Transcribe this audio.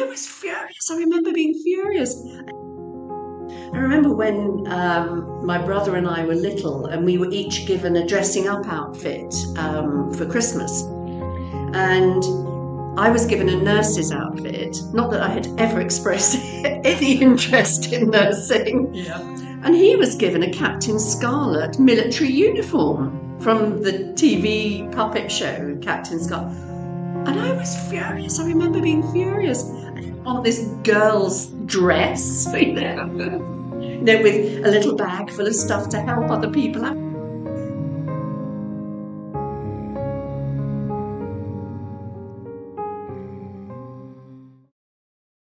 I was furious. I remember being furious. I remember when my brother and I were little, and we were each given a dressing up outfit for Christmas. And I was given a nurse's outfit, not that I had ever expressed any interest in nursing. Yeah. And he was given a Captain Scarlet military uniform from the TV puppet show, Captain Scarlet. And I was furious. I remember being furious. I didn't want this girl's dress, with a little bag full of stuff to help other people out.